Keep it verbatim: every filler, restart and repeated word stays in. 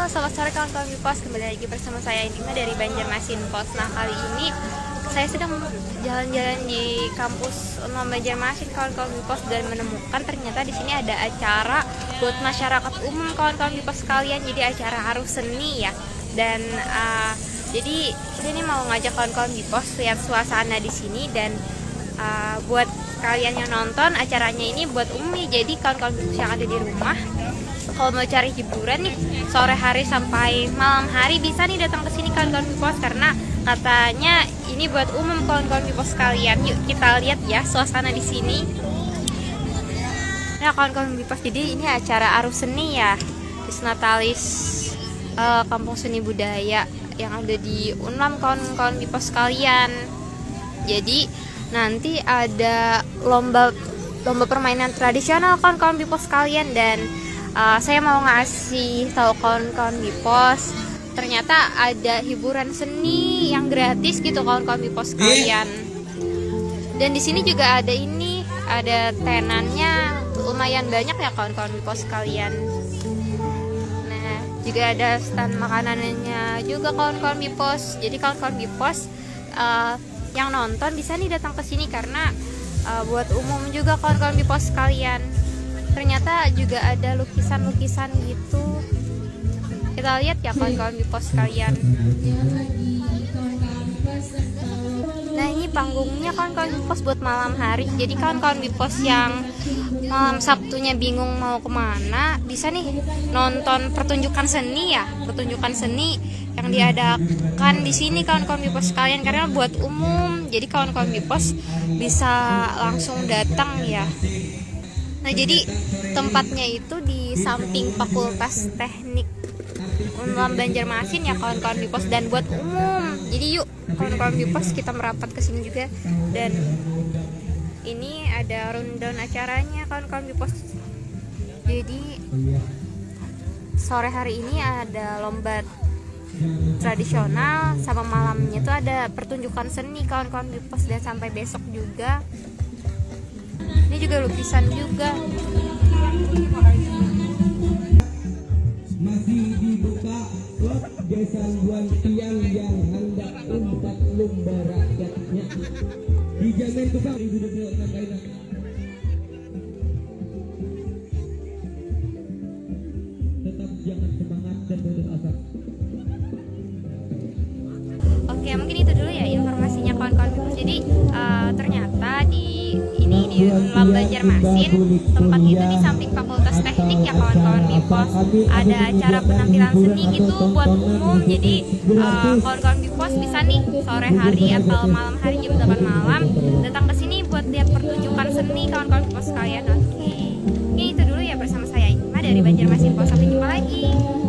Halo selamat sore kawan-kawan Bipos, kembali lagi bersama saya Inima dari Banjarmasin Pos. Nah kali ini saya sedang jalan-jalan di kampus Unmam Banjarmasin kawan-kawan Bipos dan menemukan ternyata di sini ada acara buat masyarakat umum kawan-kawan Bipos sekalian. Jadi acara arus seni ya. Dan uh, jadi sini mau ngajak kawan-kawan Bipos lihat suasana di sini dan uh, buat kalian yang nonton acaranya ini buat Umi. Jadi kawan-kawan Bipos yang ada di rumah, kalau mau cari hiburan nih sore hari sampai malam hari bisa nih datang ke sini kawan-kawan Bipos, karena katanya ini buat umum kawan-kawan Bipos sekalian. Yuk kita lihat ya suasana di sini. Nah kawan-kawan Bipos, jadi ini acara arus seni ya, Disnatalis uh, Kampung Seni Budaya yang ada di Unmam kawan-kawan Bipos sekalian. Jadi nanti ada lomba lomba permainan tradisional kawan-kawan Bipos sekalian, dan Uh, saya mau ngasih tahu kawan-kawan Bipos ternyata ada hiburan seni yang gratis gitu kawan-kawan Bipos sekalian. Dan di sini juga ada ini, ada tenannya lumayan banyak ya kawan-kawan Bipos sekalian. Nah, juga ada stand makanannya juga kawan-kawan Bipos. Jadi kawan-kawan Bipos uh, yang nonton bisa nih datang ke sini karena uh, buat umum juga kawan-kawan Bipos sekalian. Ternyata juga ada lukisan-lukisan gitu. Kita lihat ya kawan-kawan Bipos sekalian. Nah ini panggungnya kawan-kawan Bipos buat malam hari. Jadi kawan-kawan Bipos yang malam Sabtunya bingung mau kemana, bisa nih nonton pertunjukan seni ya, pertunjukan seni yang diadakan di sini kawan-kawan Bipos sekalian, karena buat umum. Jadi kawan-kawan Bipos bisa langsung datang ya. Nah jadi tempatnya itu di samping Fakultas Teknik Unmam Banjarmasin ya kawan-kawan Bipos, dan buat umum. Jadi yuk kawan-kawan Bipos kita merapat ke sini juga. Dan ini ada rundown acaranya kawan-kawan Bipos. Jadi sore hari ini ada lomba tradisional, sama malamnya itu ada pertunjukan seni kawan-kawan Bipos, dan sampai besok juga. Ini juga lukisan juga. Masih dibuka slot gesangguan tiang yang hendak umpat lomba rakyatnya. Dijamin tukang ibu dua kainan. Tetap jangan semangat dan putus asa. Oke, mungkin itu dulu ya informasinya kawan-kawan Bipos. Jadi uh, ternyata di ini di Unmam Banjarmasin, tempat itu di samping Fakultas Teknik ya kawan-kawan Bipos, ada acara penampilan seni gitu buat umum. Jadi uh, kawan-kawan Bipos bisa nih sore hari atau malam hari jam delapan malam datang ke sini buat lihat pertunjukan seni kawan-kawan Bipos sekalian. Oke, ini itu dulu ya bersama saya Inma dari Banjarmasin Pos. Sampai jumpa lagi.